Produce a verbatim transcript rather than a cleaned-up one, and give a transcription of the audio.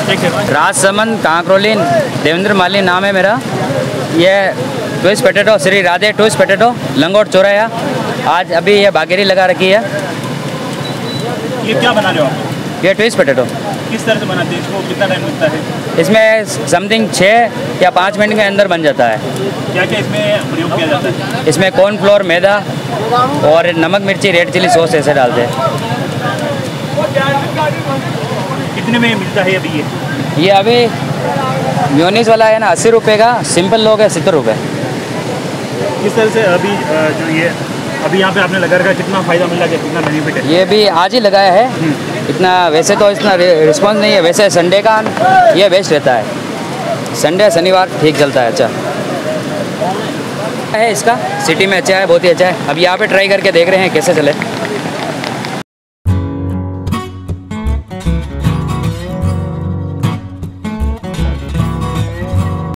राजसमंद कांकरोलीन देवेंद्र माली नाम है मेरा। ये twist potato Shri Radhe twist potato लंगोट चौराया। आज अभी ये बागेरी लगा रखी है। ये क्या बना रहे हो आप? ये ट्विस्ट पोटैटो किस तरह से बनाते हैं इसको, कितना टाइम लगता है? इसमें समथिंग छः या पाँच मिनट के अंदर बन जाता है। क्या क्या इसमें प्रयोग किया जाता है? इसमें कॉर्नफ्लोर, मैदा और नमक मिर्ची रेड चिली सॉस ऐसे डालते हैं। कितने में मिलता है अभी ये? ये अभी म्योनीस वाला है ना अस्सी रुपये का, सिंपल लोग है सत्तर रुपये। किस तरह से अभी जो ये अभी यहाँ पे आपने लगा रखा है, कितना फ़ायदा मिल रहा है, कितना बेनिफिट है? ये भी आज ही लगाया है। इतना वैसे तो इतना रिस्पॉन्स नहीं है। वैसे संडे का ये बेस्ट रहता है। संडे शनिवार ठीक चलता है। अच्छा है इसका, सिटी में अच्छा है, बहुत ही अच्छा है। अब यहाँ पे ट्राई करके देख रहे हैं कैसे चले।